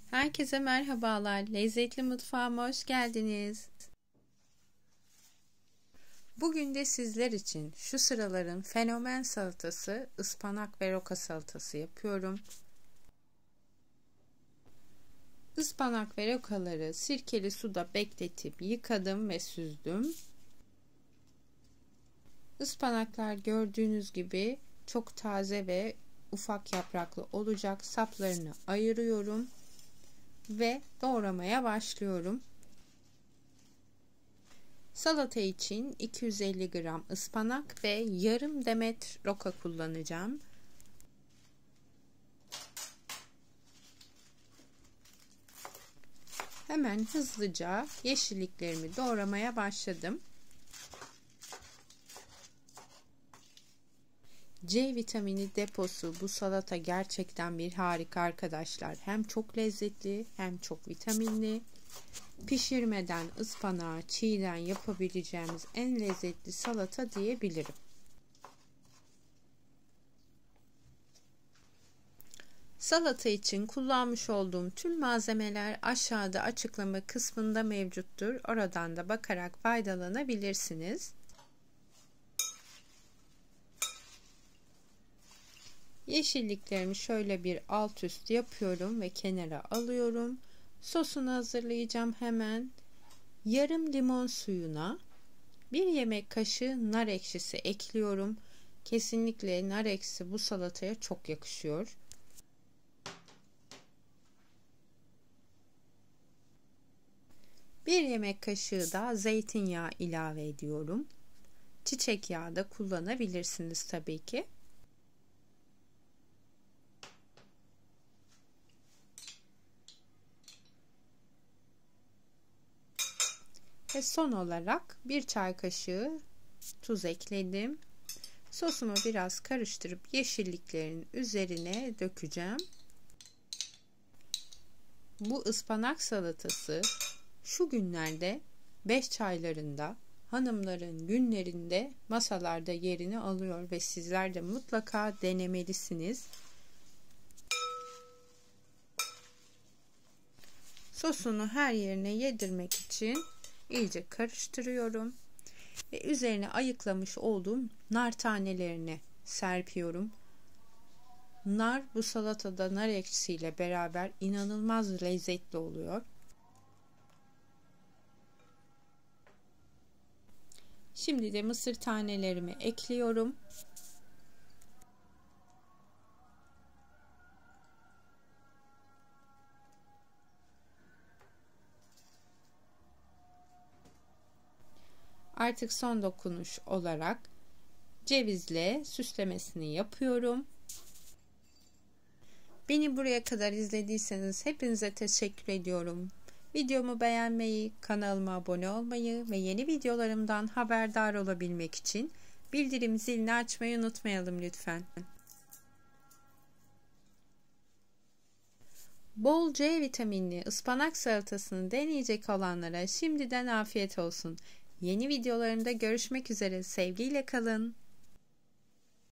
Herkese merhabalar. Lezzetli mutfağıma hoş geldiniz. Bugün de sizler için şu sıraların fenomen salatası ıspanak ve roka salatası yapıyorum. Ispanak ve rokaları sirkeli suda bekletip yıkadım ve süzdüm. Ispanaklar gördüğünüz gibi çok taze ve ufak yapraklı olacak. Saplarını ayırıyorum ve doğramaya başlıyorum. Salata için 250 gram ıspanak ve yarım demet roka kullanacağım. Hemen hızlıca yeşilliklerimi doğramaya başladım. C vitamini deposu bu salata gerçekten bir harika arkadaşlar. Hem çok lezzetli hem çok vitaminli. Pişirmeden ıspanağı çiğden yapabileceğimiz en lezzetli salata diyebilirim. Salata için kullanmış olduğum tüm malzemeler aşağıda açıklama kısmında mevcuttur. Oradan da bakarak faydalanabilirsiniz. Yeşilliklerimi şöyle bir alt üst yapıyorum ve kenara alıyorum. Sosunu hazırlayacağım hemen. Yarım limon suyuna 1 yemek kaşığı nar ekşisi ekliyorum. Kesinlikle nar ekşisi bu salataya çok yakışıyor. Bir yemek kaşığı da zeytinyağı ilave ediyorum. Çiçek yağı da kullanabilirsiniz tabii ki. Ve son olarak 1 çay kaşığı tuz ekledim. Sosumu biraz karıştırıp yeşilliklerin üzerine dökeceğim. Bu ıspanak salatası şu günlerde 5 çaylarında, hanımların günlerinde masalarda yerini alıyor ve sizler de mutlaka denemelisiniz. Sosunu her yerine yedirmek için iyice karıştırıyorum ve üzerine ayıklamış olduğum nar tanelerini serpiyorum. Nar bu salatada nar ekşisiyle beraber inanılmaz lezzetli oluyor. Şimdi de mısır tanelerimi ekliyorum. Artık son dokunuş olarak cevizle süslemesini yapıyorum. Beni buraya kadar izlediyseniz hepinize teşekkür ediyorum. Videomu beğenmeyi, kanalıma abone olmayı ve yeni videolarımdan haberdar olabilmek için bildirim zilini açmayı unutmayalım lütfen. Bol C vitaminli ıspanak salatasını deneyecek olanlara şimdiden afiyet olsun. Yeni videolarımda görüşmek üzere. Sevgiyle kalın.